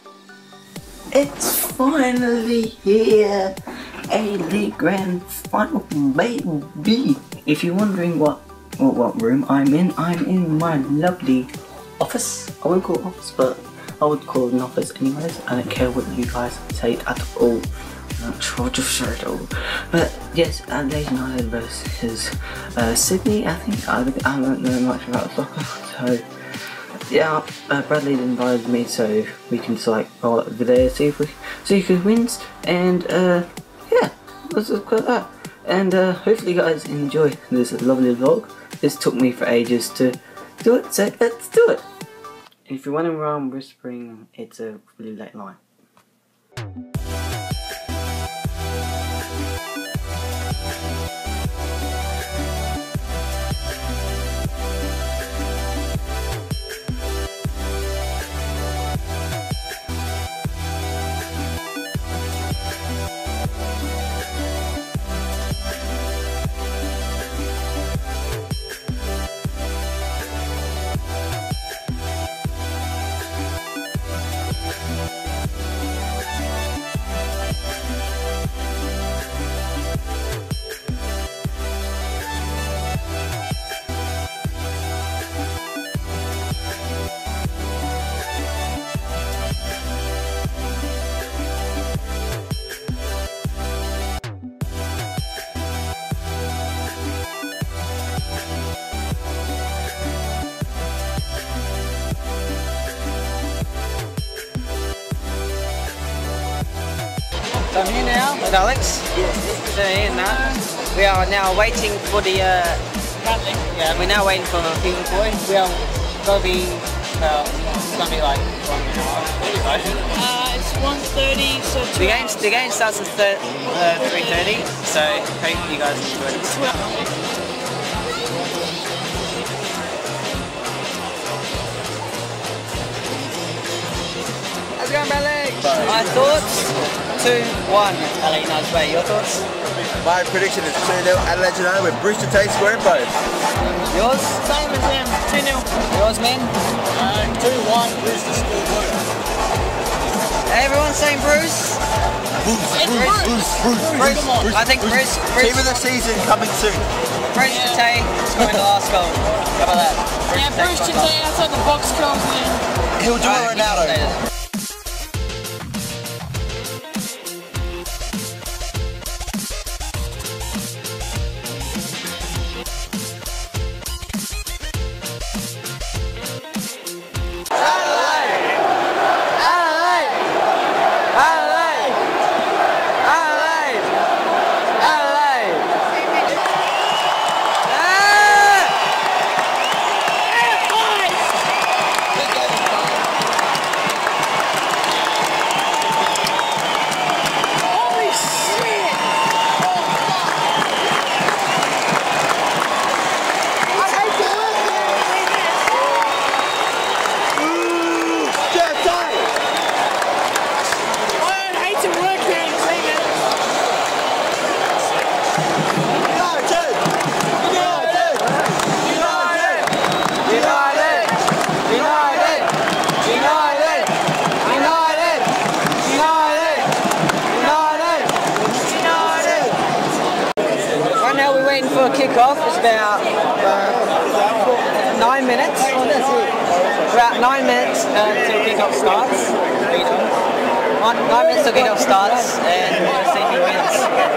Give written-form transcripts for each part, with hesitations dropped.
It's finally here! A Grand Final, baby! If you're wondering what room I'm in my lovely office. I wouldn't call it office, but I would call it an office anyways. I don't care what you guys say at all. I'm not sure at all. But yes, Adelaide United versus Sydney, I think. I don't know much about soccer, so yeah, Bradley invited me so we can just like go over there, see who wins, and yeah, let's look at that. And hopefully you guys enjoy this lovely vlog. This took me for ages to do it, so let's do it. And if you're wondering where I'm whispering, it's a really late line. So I'm here now with Alex. So here now. We are now waiting for the yeah, we're now waiting for the Fifaboy. We are gonna be it's gonna be like 1 minute. It's 1:30, so the game starts at 3:30. So hope you guys enjoy it. How's it going, Bradley? My thoughts? 2-1 Adelaide United's way. Your thoughts? My prediction is 2-0 Adelaide United with Brewster Tate scoring both. Yours? Same as him, 2-0. Yours, man? 2-1 Brewster scored both. Everyone's saying Bruce? Bruce. I think Bruce. Team of the season coming soon. Bruce Tate scoring the last goal. How about that? Yeah, Bruce Tate outside the box goals, man. He'll do it Ronaldo. For a kick-off, it's about 9 minutes. About 9 minutes till kick-off starts. 9 minutes till kick-off starts, and we'll see who wins.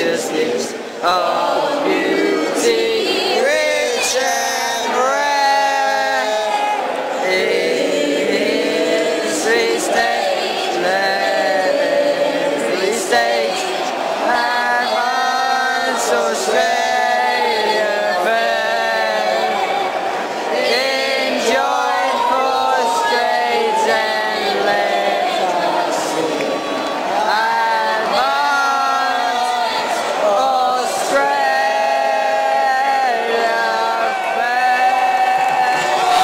deliciousness of beauty, rich and rare. In sweet state, lovely state, and once Australia fair. Enjoy for straight and let us see. And once Australia fair.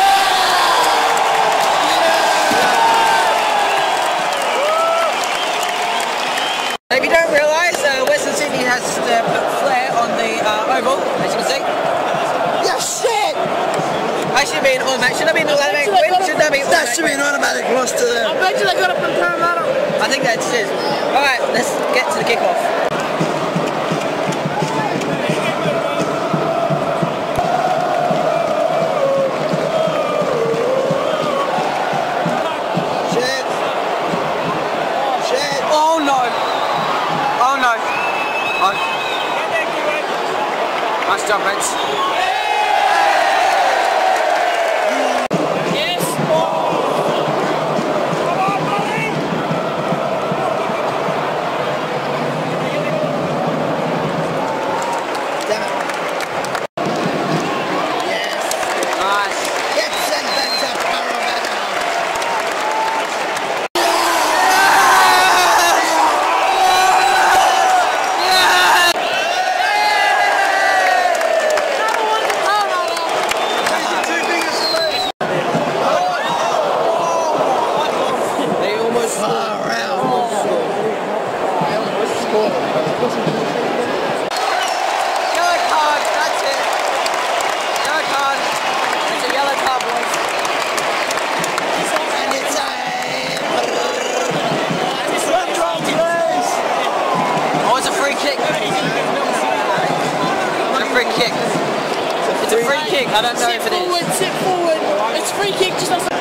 If you don't realise, Western Sydney has put flair on the oval, as you can see. Yeah, shit! I should be an automatic. Should I be an automatic win? Should that be automatic? That should be an automatic loss to them. I bet you they got it from Parramatta. I think that's it. Alright, let's get to the kickoff. Shit. Shit. Oh no! Oh no! Oh. Nice job, Reds. Yes. Damn it. Yes. Nice. Get sent back to Parramatta. Two fingers to lose. They almost Far out. Yellow card, that's it. Yellow card. It's a yellow card, boys. And it's control, please. Oh, it's a free kick. It's a free kick. It's a free kick. I don't know if it is. Sit forward. It's free kick just outside.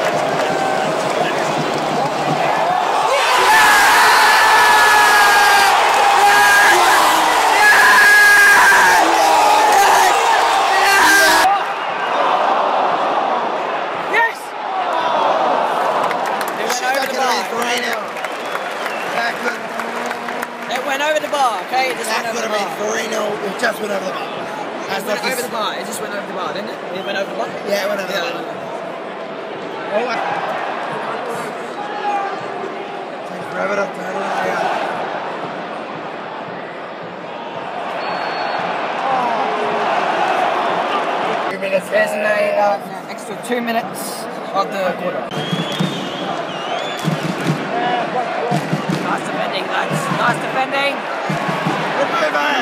Yes! It went over the bar, okay? It just That went would over the have bar. been 3-0. It just went over the bar. It That's went like over the bar. It just went over the bar, didn't it? It went over the bar? Yeah, it went over the bar. Oh, takes forever to turn it around. There's an extra 2 minutes of the quarter. Nice defending, lads. Nice defending. Good move, man.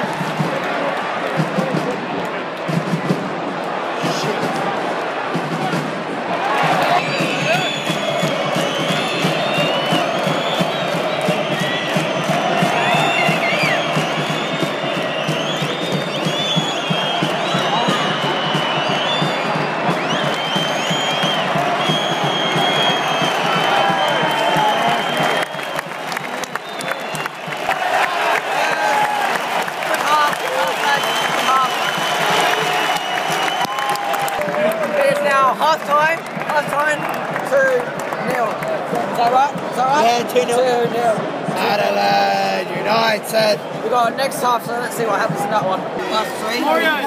Half-time, 2-0. Is that right? Is that right? Yeah, 2-0. 2-0. Adelaide United. We got our next half, so let's see what happens in that one. Last 3.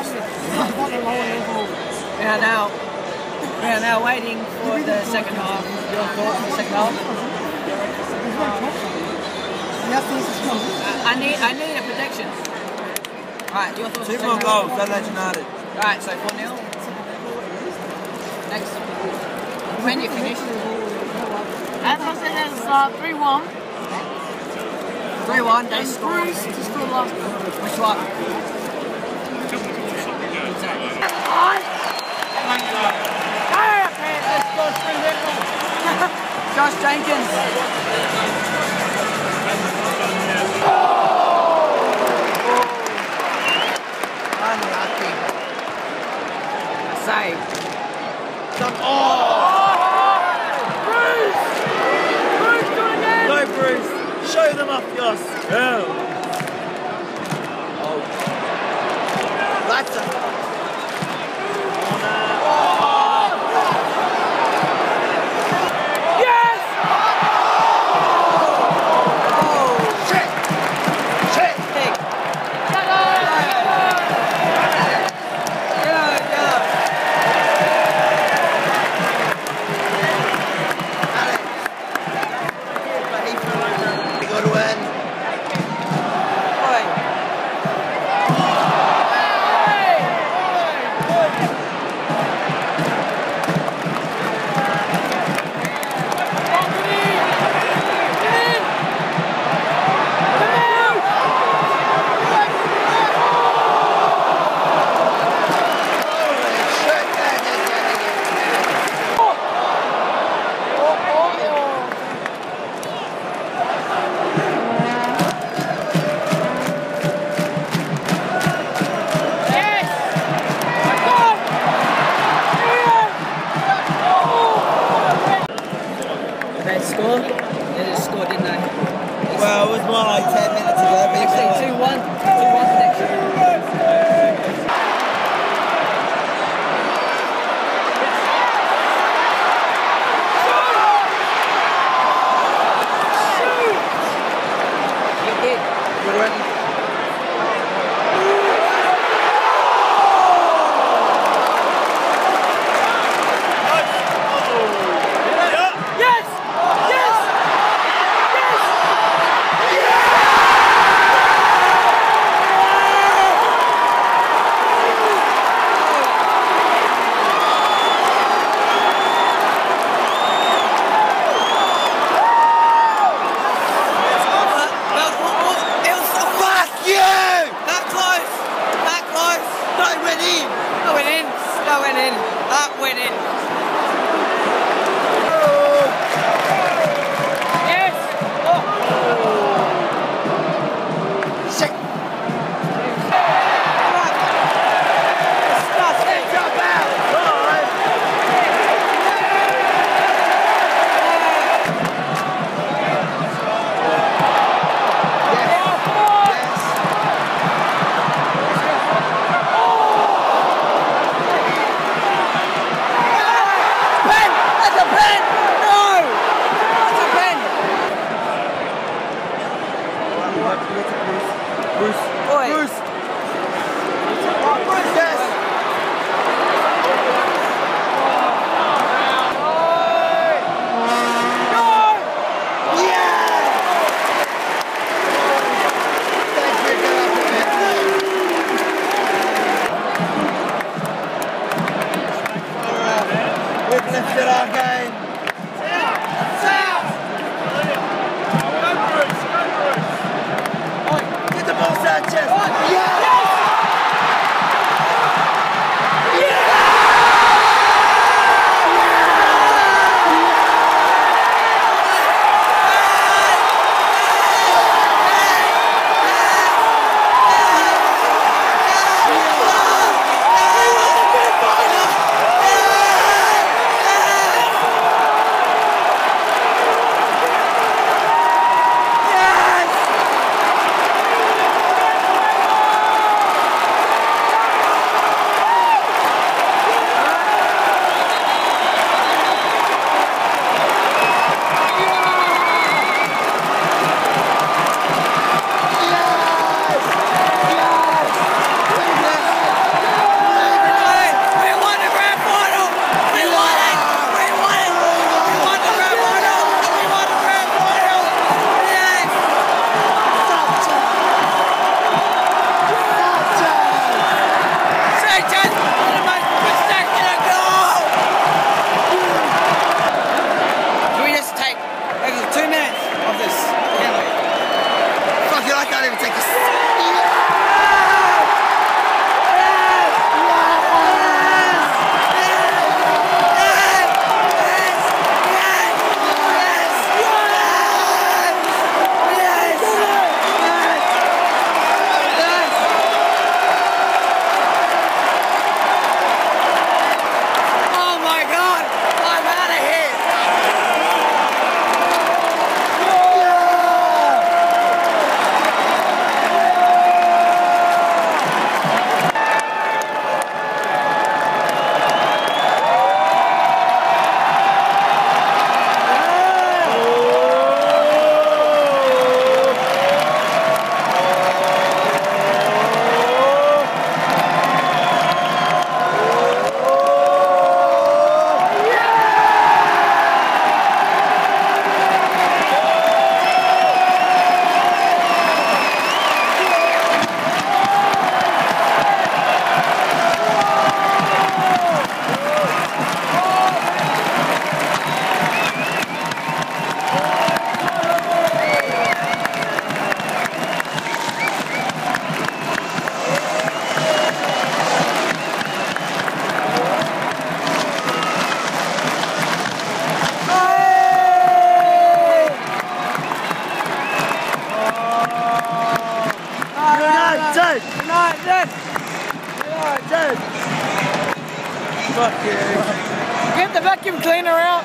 We are now waiting for the second half. Your thoughts on the second half? I need a prediction. Alright, your thoughts on the 2 second more half? goals, Adelaide United. Alright, so 4-0. Next. When you finish? As I said, there's 3-1. 3-1, they And scored. Bruce to score last one. Which one? Josh Jenkins. Unlucky. Save. Bruce! Bruce, do it again! Go, Bruce. Show them up yourself. Lights up. Well, it was more like 10 minutes ago. Actually, 2-1. 2-1 prediction. You did. Good one. Dad! Good night, Dad! Good night, Dad! Fuck you. Get the vacuum cleaner out.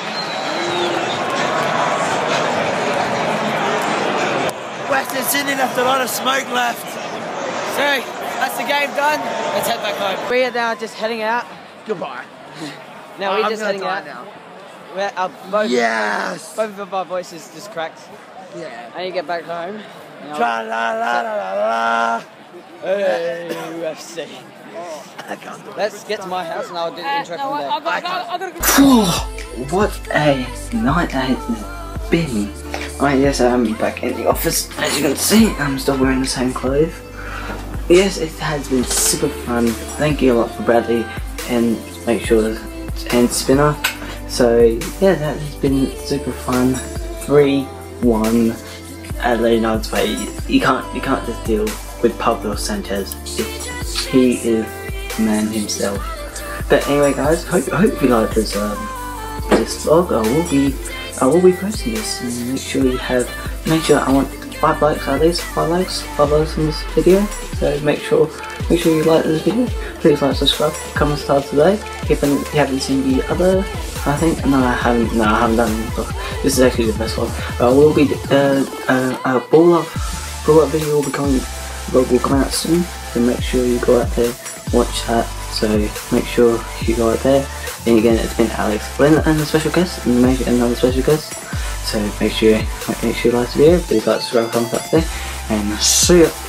Western Sydney left a lot of smoke left. So, that's the game done. Let's head back home. We are now just heading out. Goodbye. Now we're I'm just gonna heading die out. now. Both, Yes! both of our voices just cracked. Yeah. I need to get back home. Tra la la la la la. Hey, UFC. Let's get to my house and I'll do the intro from there. I gotta go. What a night that has been. Right, yes, I'm back in the office. As you can see, I'm still wearing the same clothes. Yes, it has been super fun. Thank you a lot for Bradley and make sure and Spinner. So yeah, that has been super fun. 3-1 Adelaide United way. You can't just deal with Pablo Sanchez. He is the man himself. But anyway, guys, hope you like this vlog. I will be posting this, and make sure I want 5 likes at least. 5 likes on this video. So make sure you like this video. Please like, subscribe, comment, start today. If you haven't seen the other, I think no, I haven't done it. This is actually the best one. Will be a ball up video will come out soon. So make sure you go out there, watch that. So make sure you go out there. And again, it's been Alex and a special guest, and another special guest. So make sure you like the video. Please like, subscribe, comment, start today, and see ya.